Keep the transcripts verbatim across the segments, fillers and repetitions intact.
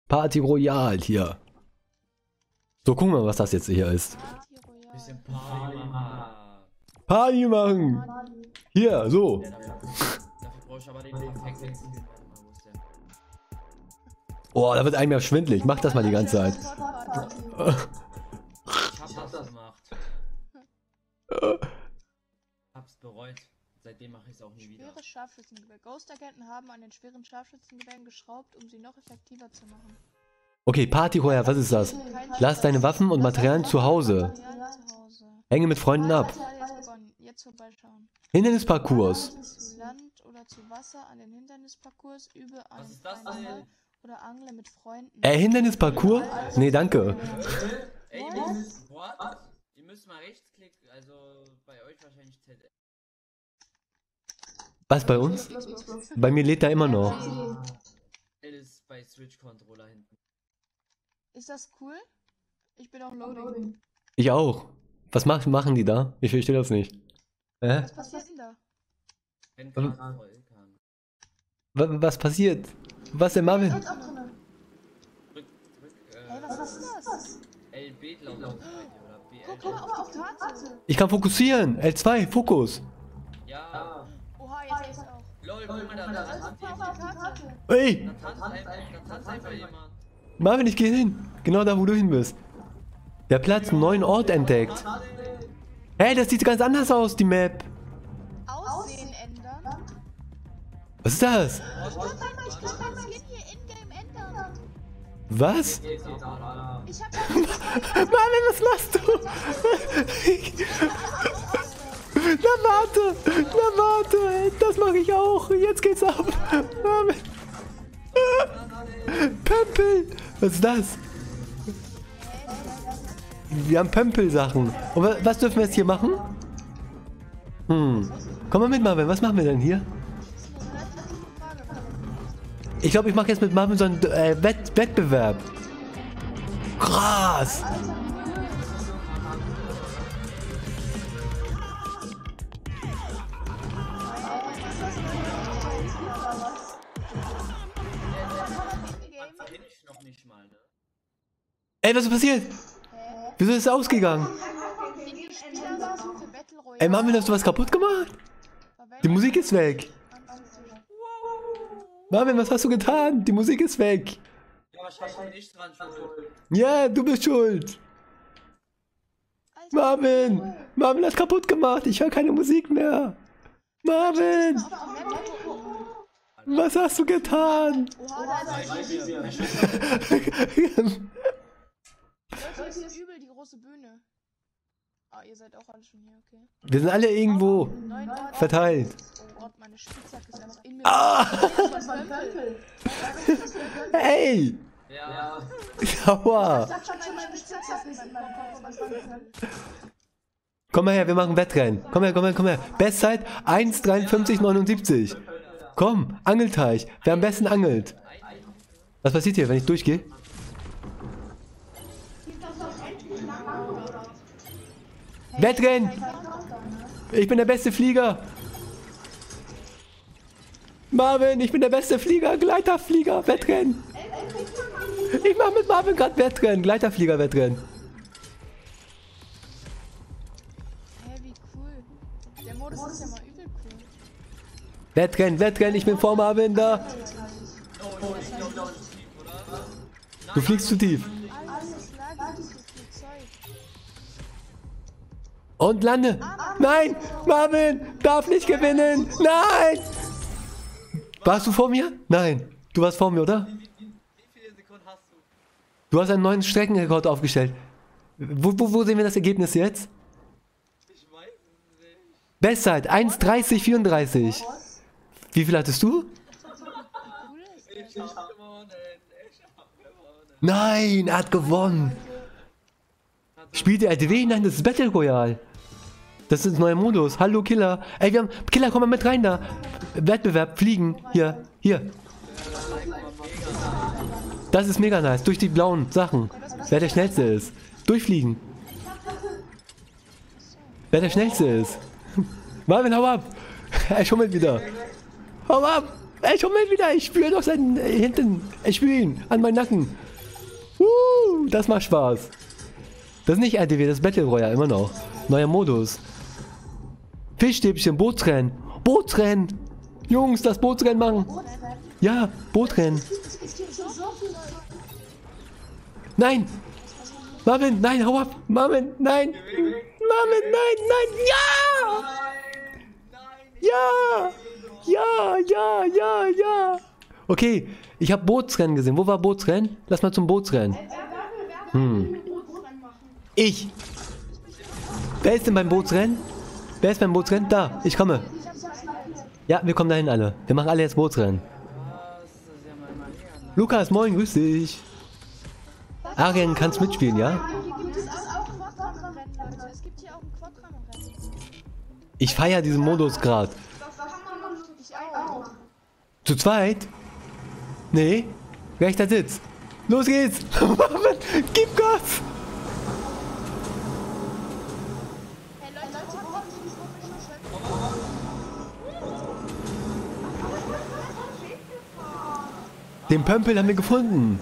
Party Royal hier. So, gucken wir mal, was das jetzt hier ist. Bisschen Party machen. Party machen! Hier, so. Ja, dafür, dafür brauche ich aber den perfekten Skin. Warte mal, wo ist der? Oh, da wird einem ja schwindelig. Mach das mal die ganze Zeit. Ich hab das gemacht. Hab's bereut. Seitdem mache ich es auch nie wieder. Schweres Scharfschützengewehr. Ghost-Agenten haben an den schweren Scharfschützengewehren geschraubt, um sie noch effektiver zu machen. Okay, Party Royal, was ist das? Lass deine Waffen und Materialien zu Hause. Materialien zu Hause. Hänge mit Freunden ab. Jetzt begonnen. Jetzt vorbeischauen. Hindernisparcours. Zu Land oder zu Wasser an den Hindernisparcours übe Was einen ist das freien denn? Ball oder angle mit Freunden. Äh, Hindernisparcours? Nee, danke. Ey, ihr müsst, what? Ihr müsst mal rechtsklicken, also bei euch wahrscheinlich Z. Was, bei uns? Bei mir lädt er immer noch. L ist bei Switch Controller hinten. Ist das cool? Ich bin auch loading. Ich auch. Was mach, machen die da? Ich verstehe das nicht. Hä? Was passiert denn da? Wenn gerade voll kann. Wa- Was passiert? Was denn, Marvin? Drück, drück, Hey, äh, was ist das? L B glaube ich bei dir oder B L. Guck mal auf die Karte. Ich kann fokussieren. L zwei, Fokus. Ja. Oha, jetzt geht's auch. Lol, guck mal, da, da tanzt Guck mal auf die Karte. Ey, Da tanzt einfach, da tanzt einfach jemand. Marvin, ich gehe hin. Genau da, wo du hin bist. Der Platz, einen neuen Ort entdeckt. Hey, das sieht ganz anders aus, die Map. Aussehen ändern. Was ist das? Ich kann mein, ich kann mein Skin hier in-game ändern. Was? Geht's auch, Alter. Ich hab Marvin, was machst du? Na warte, na warte, das mache ich auch. Jetzt geht's ab. Marvin. Pömpel. Was ist das? Wir haben Pömpel-Sachen. Und wa- was dürfen wir jetzt hier machen? Hm. Komm mal mit, Marvin. Was machen wir denn hier? Ich glaube, ich mache jetzt mit Marvin so einen äh, Wett Wettbewerb. Krass. Kenn ich noch nicht mal, ne? Ey, was ist passiert? Wieso ist es ausgegangen? die Spieler für Battle Royale. Ey, Marvin, hast du was kaputt gemacht? Die Musik ist weg. Marvin, was hast du getan? Die Musik ist weg. Ja, wahrscheinlich bin ich dran schuld. Ja, du bist schuld. Marvin, Marvin hat kaputt gemacht. Ich höre keine Musik mehr. Marvin, was hast du getan? Oha, da ist Leute, das ist übel, die große Bühne. Ah, ihr seid auch alle schon hier, okay. Wir sind alle irgendwo Neun Ort. verteilt. Oh Gott, meine Spitzhacke ist einfach in mir. Ah, Das war ein Pömpel. ey, ja. aua. Sag schon, meine Spitzhacke ist in meinem Kopf. Was war ein Pömpel? Komm mal her, wir machen Wettrennen. Komm her, komm her, komm her. Bestzeit eins dreiundfünfzig neunundsiebzig. Komm, Angelteich. Wer am besten angelt. Was passiert hier, wenn ich durchgehe? Wettrennen! Ich bin der beste Flieger! Marvin, ich bin der beste Flieger! Gleiterflieger! Wettrennen! Ich mache mit Marvin gerade Wettrennen! Gleiterflieger Wettrennen! Hä, wie cool. Der Modus ist ja mal übel cool. Wettrennen, Wettrennen! Ich bin vor Marvin da! Du fliegst zu tief. Alles lag, so viel Zeug. Und lande! Nein! Marvin! Darf nicht gewinnen! Nein! Warst du vor mir? Nein. Du warst vor mir, oder? Wie viele Sekunden hast du? Du hast einen neuen Streckenrekord aufgestellt. Wo, wo, wo sehen wir das Ergebnis jetzt? Ich weiß es nicht. Bestzeit eins dreißig vierunddreißig. Wie viel hattest du? Ich hab gewonnen. Ich hab gewonnen. Nein, er hat gewonnen. Spielt der L T W? Nein, das ist Battle Royale. Das ist ein neuer Modus. Hallo Killer. Ey, wir haben... Killer, komm mal mit rein da. Wettbewerb, fliegen. Hier, hier. Das ist mega nice. Durch die blauen Sachen. Wer der Schnellste ist. Durchfliegen. Wer der Schnellste ist. Marvin, hau ab. Er schummelt wieder. Hau ab. Ey, komm mal wieder. Ich spüre doch seinen äh, hinten. Ich spüre ihn an meinen Nacken. Uh, das macht Spaß. Das ist nicht R T W, das ist Battle Royale immer noch. Neuer Modus. Fischstäbchen, Bootsrennen. Bootsrennen. Jungs, das Bootsrennen machen. Ja, Bootrennen. Nein. Marvin, nein, hau ab. Marvin, nein. Marvin, nein, nein. Ja. Ja. Ja, ja, ja, ja. Okay, ich habe Bootsrennen gesehen. Wo war Bootsrennen? Lass mal zum Bootsrennen. Hm. Ich. Wer ist denn beim Bootsrennen? Wer ist beim Bootsrennen? Da, ich komme. Ja, wir kommen dahin alle. Wir machen alle jetzt Bootsrennen. Lukas, moin, grüß dich. Arjen, kannst mitspielen, ja? Ich feiere diesen Modus gerade. Zu zweit? Nee, rechter Sitz. Los geht's. Gib Gas. Den Pömpel haben wir gefunden.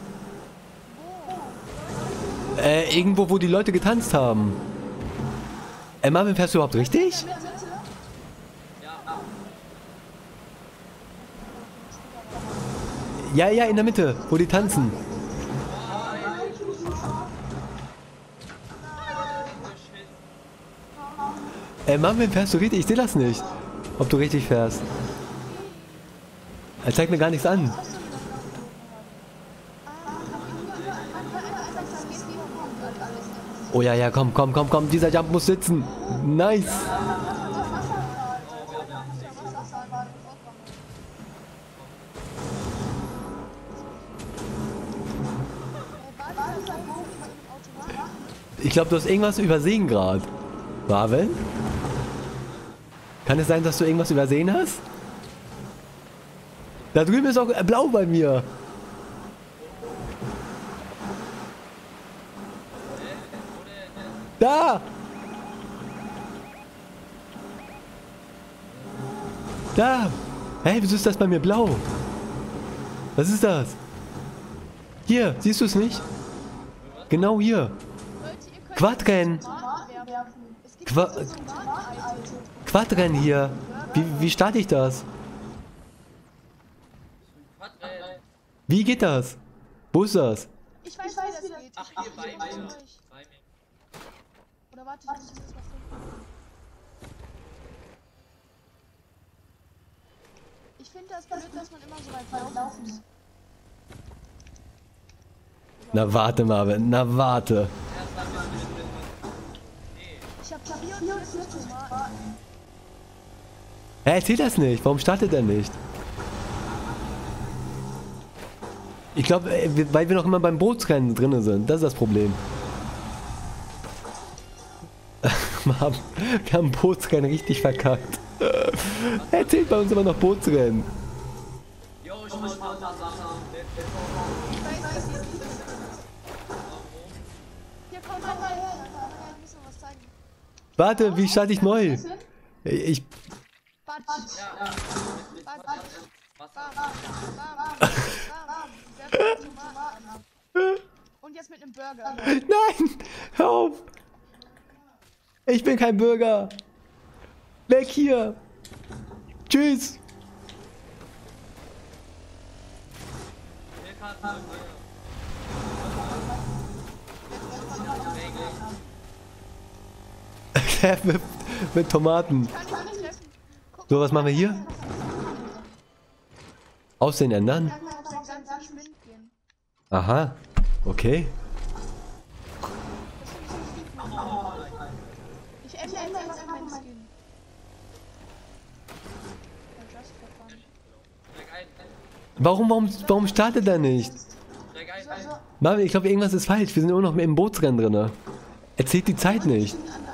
Äh, irgendwo, wo die Leute getanzt haben. Äh, Marvin, fährst du überhaupt richtig? Ja, ja, in der Mitte, wo die tanzen. Äh, Marvin, fährst du richtig? Ich sehe das nicht. Ob du richtig fährst. Er zeigt mir gar nichts an. Oh ja, ja, komm, komm, komm, komm. Dieser Jump muss sitzen. Nice. Ich glaube, du hast irgendwas übersehen gerade. Marvin? Kann es sein, dass du irgendwas übersehen hast? Da drüben ist auch blau bei mir. Da! Da! Hey, wieso ist das bei mir blau? Was ist das? Hier, siehst du es nicht? Genau hier. Quadrennen. Qua Quadrennen hier. Wie, wie starte ich das? Wie geht das? Wo ist das? Ich weiß, wie das geht. Ach, hier bei mir. Bei mir. Oder warte, ich muss das was finden. Ich finde das blöd, dass man immer so weit laufen muss. Na warte, Marvin. Na warte. Ich hab vierundvierzig Tomaten. Hä, erzähl das nicht. Warum startet er nicht? Ich glaube, weil wir noch immer beim Bootsrennen drin sind. Das ist das Problem. Mann, wir haben Bootsrennen richtig verkackt. Er erzählt bei uns immer noch Bootsrennen. Jo, ich muss mal das sagen. Ich weiß, dass die nicht ist. Hier, komm mal her. Da kann man ein bisschen was zeigen. Warte, wie starte ich neu? Ich... Batsch. Ja, ja. Batsch. Wasser. Bam, bam, bam, bam. Werf die Tomaten ab. Und jetzt mit einem Burger. Nein! Hör auf! Ich bin kein Bürger! Weg hier! Tschüss! mit, mit Tomaten. Kann ich nicht treffen. Guck, So, was machen wir hier? Aussehen ändern? kann man auch ganz geschwind gehen. Aha. Okay. Ich ändere jetzt einfach meinen Skin. Just for fun. Steig ein. Warum, warum, warum startet er nicht? Steig ein. Marvin, ich glaube, irgendwas ist falsch. Wir sind immer noch im Bootsrennen drin. Er zählt die Zeit nicht.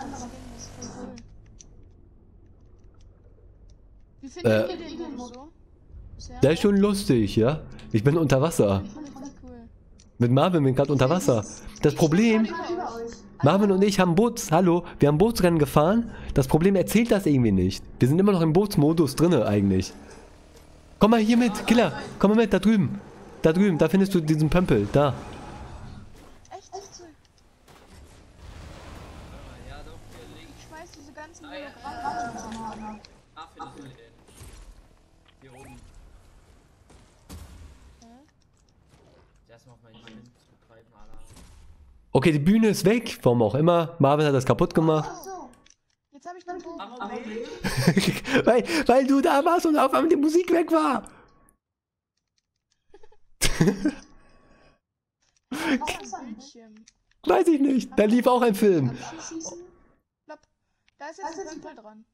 Wie findet Äh. ihr den denn so? Bisher? Der ist schon lustig, ja? Ich bin unter Wasser. Richtig cool. Mit Marvin bin ich gerade unter Wasser. Das Problem, Marvin und ich haben Boots, hallo, wir haben Bootsrennen gefahren. Das Problem erzählt das irgendwie nicht. Wir sind immer noch im Bootsmodus drinne eigentlich. Komm mal hier mit, Killer. Komm mal mit, da drüben. Da drüben, da findest du diesen Pömpel. Da. Echt? Echt? Ja, doch, hier links. Ich schmeiß diese ganzen Ah, ja. Hologramme. Ah, findest du den? Hier oben. Hä? Erstmal auf meinen Schwind zu greifen, Alter. Okay, die Bühne ist weg. Warum auch immer. Marvin hat das kaputt gemacht. Ach so. Jetzt habe ich den Bogen. Warum nicht? weil, weil du da warst und auf einmal die Musik weg war. Was ist ein Bildschirm? Weiß ich nicht. Da lief auch ein Film. Abschießen. Plopp. Da ist jetzt ein Pömpel dran.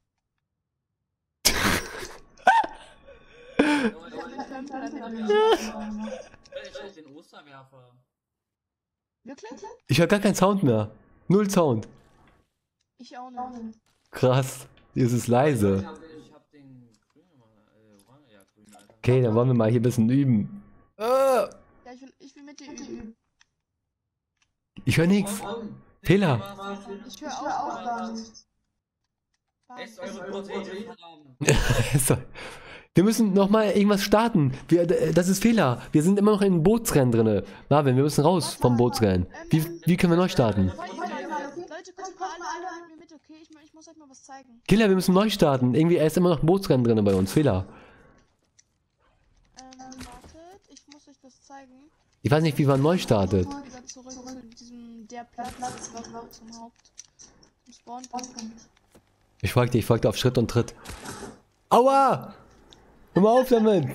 Ich hab den Osterwerfer. Wirklich? Ich höre gar keinen Sound mehr. Null Sound. Ich auch nicht. Krass. Hier ist es Ich leise. hab, ich hab den grünen mal. Äh, orange- ja, grün, Alter. Okay, dann wollen wir mal hier ein bisschen üben. Ah, Ja, ich will, ich will mit dir üben. ich höre nichts. Fehler. Ich höre auch gar nichts. Esst eure Proteine, verdammt. So. Wir müssen nochmal irgendwas starten. Wir, das ist Fehler. Wir sind immer noch in Bootsrennen drin. Marvin, wir müssen raus vom Bootsrennen. Wie, wie können wir neu starten? Leute, Leute, kommt mal alle, alle mit mir mit, okay? Ich, ich muss euch mal was zeigen. Killer, wir müssen neu starten. Irgendwie, er ist immer noch ein Bootsrennen drin bei uns. Fehler. Ähm, wartet, ich muss euch was zeigen. Ich weiß nicht, wie man neu startet. Wieder zurück zu diesem, der Platz, noch zum Haupt, zum Spawnpunkt. Ich folgte, ich folgte auf Schritt und Tritt. Aua! Hör mal auf damit!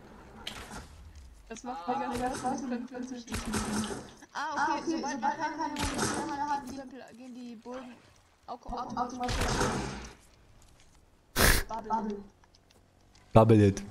Das macht mega Spaß, plötzlich. Ah, okay, sobald man keine Munition mehr hat, die- gehen die Bullen auch automatisch. Bubble. Bubble it.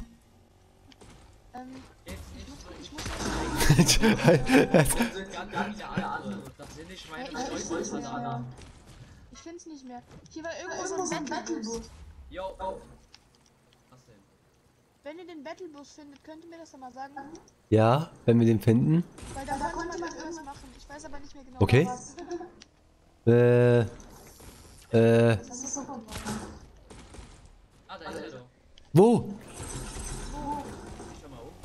Ähm, Jetzt ich muss, nicht. ich muss Das- Das sind ganz, ganz viele andere. Das sind nicht meine Ja, ich Leute, find's nicht Alter. mehr. Ich find's nicht mehr. Hier war irgendwo so ein Battlebus. Yo. Was denn? Wenn ihr den Battlebus findet, könnt ihr mir das dann mal sagen? Ja, wenn wir den finden. Weil da konnte man irgendwas machen. Ich weiß aber nicht mehr genau Okay. was. Äh. Äh. Das ist so gut. Ah, da ist er doch. Wo? Ich schau mal hoch.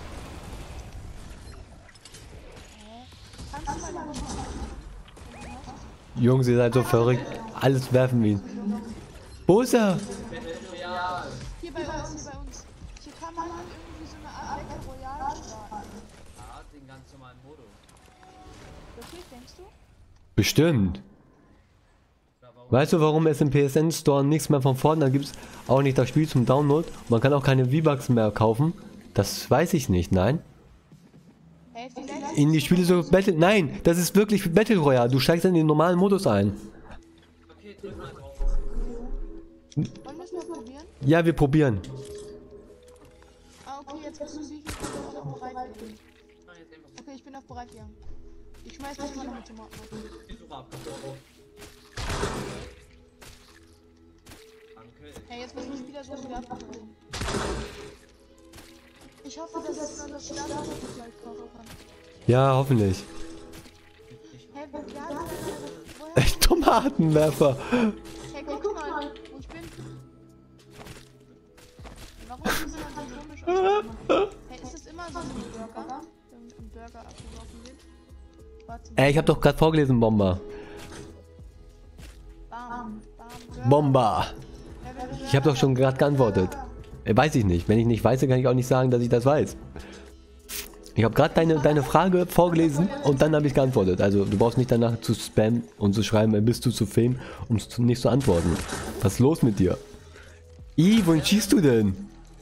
Kannst du mal da Jungs, ihr seid so verrückt. Alles werfen wir ihn. Wo ist er? Ja. Hier bei uns, hier bei uns. Hier kann man irgendwie so eine Art Battle Royale starten. Ah, den ganz normalen Modus. Wirklich, denkst du? Bestimmt. Ja, warum? Weißt du, warum es im P S N Store nichts mehr von Fortnite gibt? Auch nicht das Spiel zum Download. Man kann auch keine V-Bucks mehr kaufen. Das weiß ich nicht, nein. Hey, vielleicht. In die Spiele so Battle... Nein, das ist wirklich Battle Royale. Du steigst in den normalen Modus ein. Okay, drück mal drauf. Wollen wir es mal probieren? Ja, wir probieren. Ah, okay, jetzt bist du sicher, dass du auf bereit bist. Mach jetzt einfach Okay, ich bin auf bereit gegangen. Ich schmeiß dich mal mit Tomaten auf. die Suche abgebrochen. Danke. Hey, jetzt muss ich wieder so wieder abgebrochen. Ich hoffe, dass ich das Starter gleich kaufen kann. Ja, hoffentlich. Hey, wer wer hat woher? Echt Tomatenwerfer. Hey, guck mal, wo ich bin. Warum ist das immer so komisch ausgemacht? Hey, ist das immer so ein Burger? Wenn ein Burger abgeworfen wird? Warte. Ey, ich hab doch gerade vorgelesen, Bomber. Bam, bam, Burger. Bomber. Ja, wenn du Ich habe doch schon gerade geantwortet. Äh, weiß ich nicht. Wenn ich nicht weiß, kann ich auch nicht sagen, dass ich das weiß. Ich habe gerade deine, deine Frage vorgelesen und dann habe ich geantwortet. Also du brauchst nicht danach zu spammen und zu schreiben, äh, bist du zu Fame, um es zu- nicht zu antworten. Was ist los mit dir? I, wohin schießt du denn?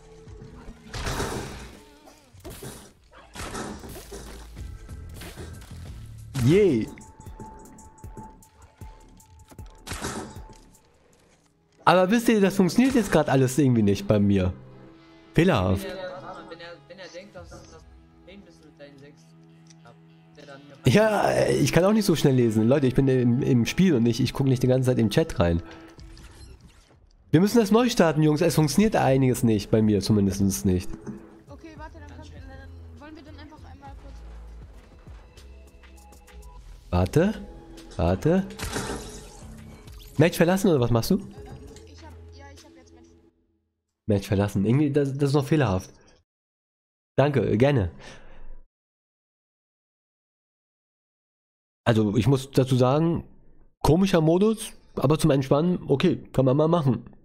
Yay. Aber wisst ihr, das funktioniert jetzt gerade alles irgendwie nicht bei mir. Fehlerhaft. Wenn er, warte mal, wenn er, wenn er denkt, dass das Pain bist mit deinen sechs, ab, der dann hier Ja, äh, ich kann auch nicht so schnell lesen. Leute, ich bin im, im Spiel und nicht, ich gucke nicht die ganze Zeit im Chat rein. Wir müssen das neu starten, Jungs. Es funktioniert einiges nicht, bei mir zumindest nicht. Okay, warte, dann, kannst, dann wollen wir dann einfach einmal kurz. Warte, warte. Match verlassen oder was machst du? Ich hab, ja, ich hab jetzt mit. Match verlassen. Irgendwie, das, das ist noch fehlerhaft. Danke, gerne. Also, ich muss dazu sagen, komischer Modus, aber zum Entspannen, okay, kann man mal machen.